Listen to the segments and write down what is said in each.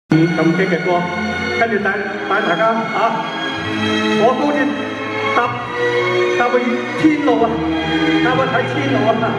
咁激嘅歌，跟住帶大家啊，坐高鐵搭去天路啊，搭去睇天路啊！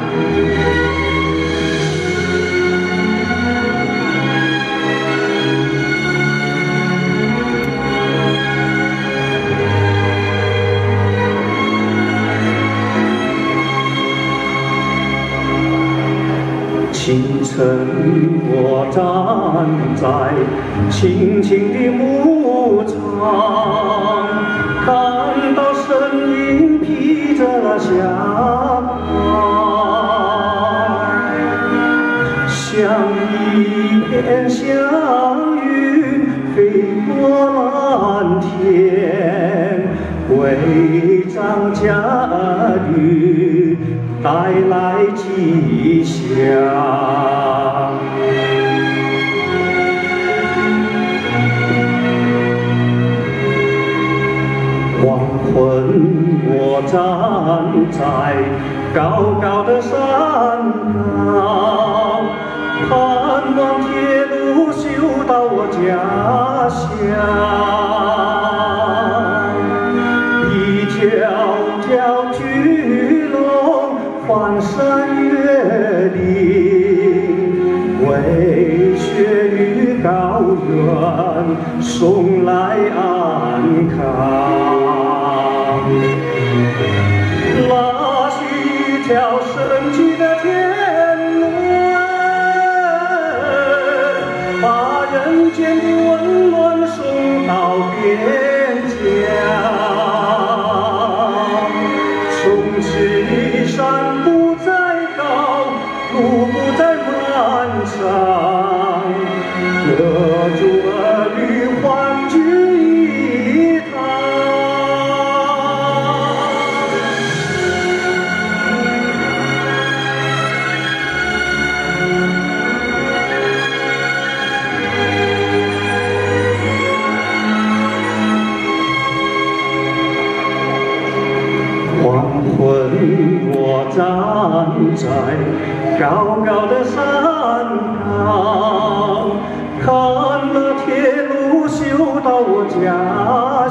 清晨，我站在青青的牧场，看到身影披着霞白，像一片祥云飞过蓝天，为张家女带来吉祥。黄昏，我站在高高的山岗，盼望铁路修到我家乡。一条条巨龙翻山越岭，为雪与高原送来安康。那是一条神奇的天路，把人间的温暖送到边疆。从此山不再高，路不再漫长，各族儿女欢聚一堂。黄昏，我站在高高的山岗，看那铁路修到我家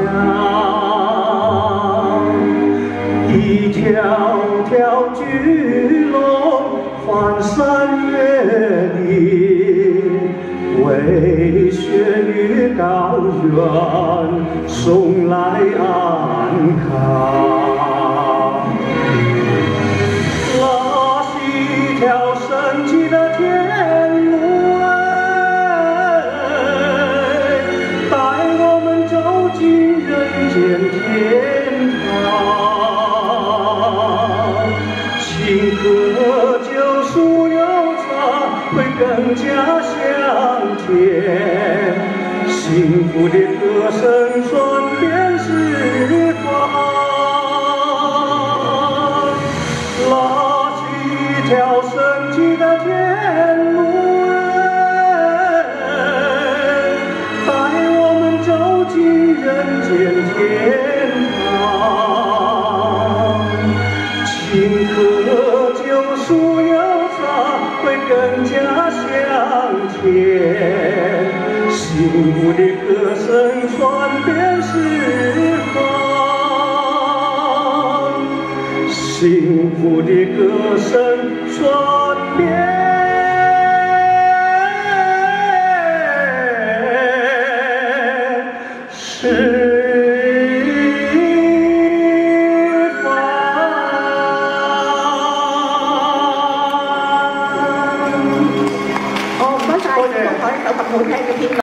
乡。一条条巨龙翻山越岭，为雪与高原送来安康。那是一条神奇的天路，带我们走进人间天堂。顷刻就酥油茶会更加香甜，幸福的歌声传遍四方。那是一条神奇的天路，带我们走进人间天堂。顷刻就酥油茶会更加香甜，幸福的歌声传遍四方。幸福的歌声传遍四方。 唔該晒，各位手琴好聽嘅片段。